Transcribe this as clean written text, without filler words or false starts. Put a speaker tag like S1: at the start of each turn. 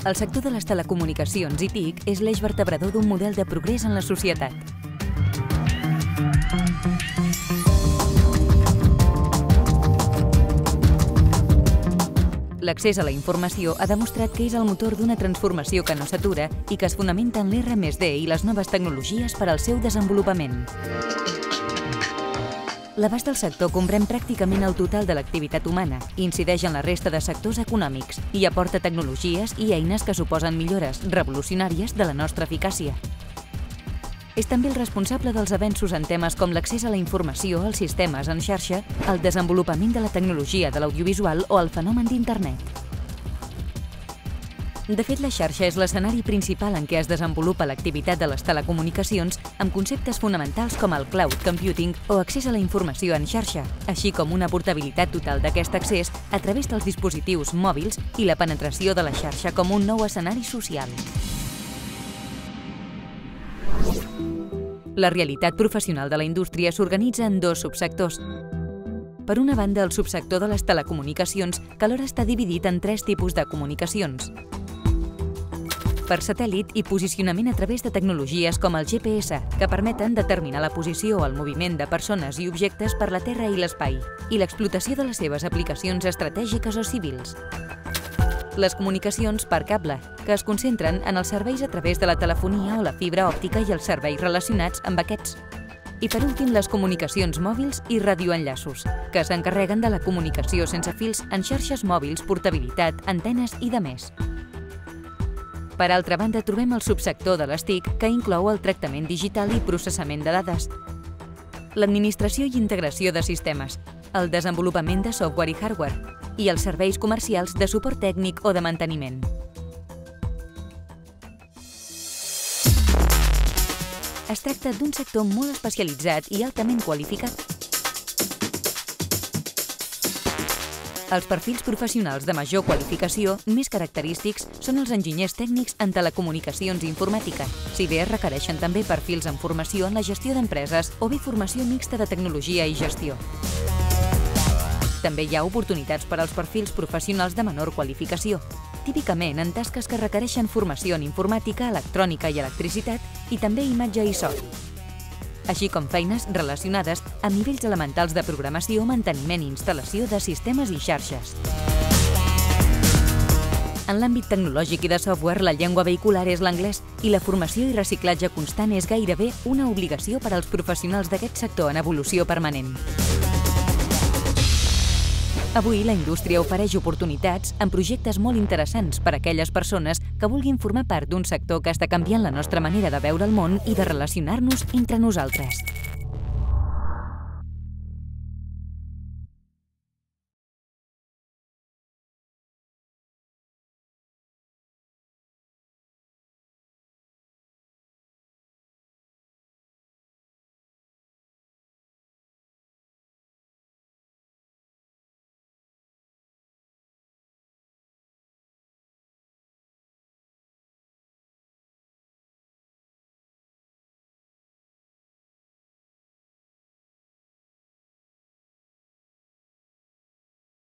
S1: El sector de les telecomunicacions i TIC és l'eix vertebrador d'un model de progrés en la societat. L'accés a la informació ha demostrat que és el motor d'una transformació que no s'atura i que es fonamenta en l'R+D i les noves tecnologies per al seu desenvolupament. L'abast del sector comprèn pràcticament el total de l'activitat humana, incideix en la resta de sectors econòmics i aporta tecnologies i eines que suposen millores revolucionàries de la nostra eficàcia. És també el responsable dels avenços en temes com l'accés a la informació, als sistemes en xarxa, el desenvolupament de la tecnologia de l'audiovisual o el fenomen d'Internet. De fet, la xarxa és l'escenari principal en què es desenvolupa l'activitat de les telecomunicacions amb conceptes fonamentals com el cloud computing o accés a la informació en xarxa, així com una portabilitat total d'aquest accés a través dels dispositius mòbils i la penetració de la xarxa com un nou escenari social. La realitat professional de la indústria s'organitza en dos subsectors. Per una banda, el subsector de les telecomunicacions, que alhora està dividit en tres tipus de comunicacions. Per satèl·lit i posicionament a través de tecnologies com el GPS, que permeten determinar la posició o el moviment de persones i objectes per la Terra i l'espai, i l'explotació de les seves aplicacions estratègiques o civils. Les comunicacions per cable, que es concentren en els serveis a través de la telefonia o la fibra òptica i els serveis relacionats amb aquests. I per últim, les comunicacions mòbils i radioenllaços, que s'encarreguen de la comunicació sense fils en xarxes mòbils, portabilitat, antenes i de més. Per altra banda, trobem el subsector de les TIC, que inclou el tractament digital i processament de dades, l'administració i integració de sistemes, el desenvolupament de software i hardware, i els serveis comercials de suport tècnic o de manteniment. Es tracta d'un sector molt especialitzat i altament qualificat. Els perfils professionals de major qualificació més característics són els enginyers tècnics en telecomunicacions i informàtica, si bé es requereixen també perfils en formació en la gestió d'empreses o bé formació mixta de tecnologia i gestió. També hi ha oportunitats per als perfils professionals de menor qualificació, típicament en tasques que requereixen formació en informàtica, electrònica i electricitat i també imatge i so, així com feines relacionades amb nivells elementals de programació, manteniment i instal·lació de sistemes i xarxes. En l'àmbit tecnològic i de software, la llengua vehicular és l'anglès i la formació i reciclatge constant és gairebé una obligació per als professionals d'aquest sector en evolució permanent. Avui, la indústria ofereix oportunitats en projectes molt interessants per a aquelles persones que vulguin formar part d'un sector que està canviant la nostra manera de veure el món i de relacionar-nos entre nosaltres.